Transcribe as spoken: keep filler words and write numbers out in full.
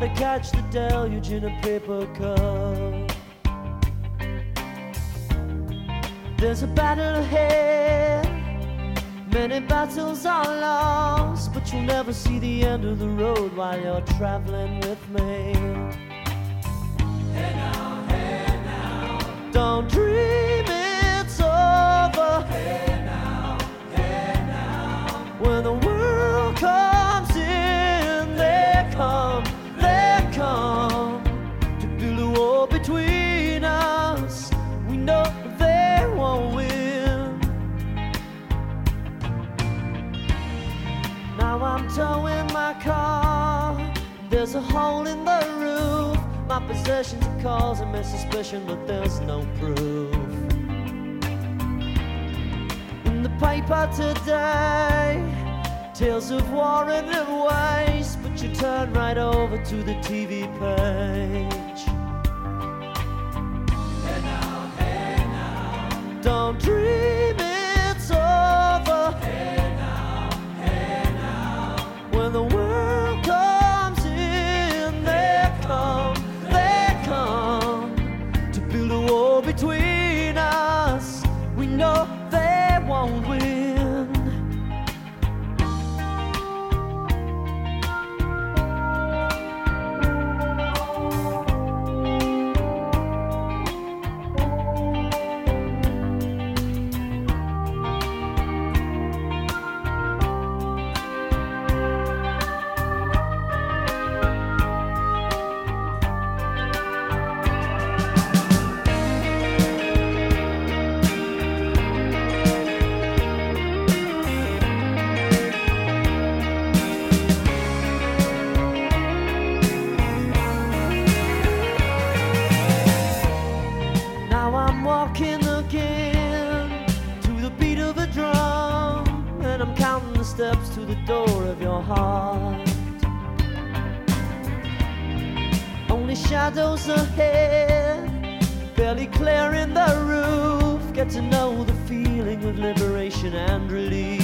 to catch the deluge in a paper cup. There's a battle ahead, many battles are lost, but you'll never see the end of the road while you're traveling with me. Hey now, hey now, don't dream it's over. Hey now, hey now, when the world comes in, they come, they come to build a wall between us. We know they won't win. Now I'm towing my car, there's a hole in the roof. My possessions are causing me suspicion, but there's no proof. In the paper today, tales of war and of waste, but you turn right over to the T V page. Hey now, hey now, don't dream it's over. Hey now, hey now, when the world comes in, they come, they come to build a wall between us. We know they won't win. Walking again to the beat of a drum, and I'm counting the steps to the door of your heart. Only shadows ahead, barely clearing the roof. Get to know the feeling of liberation and relief.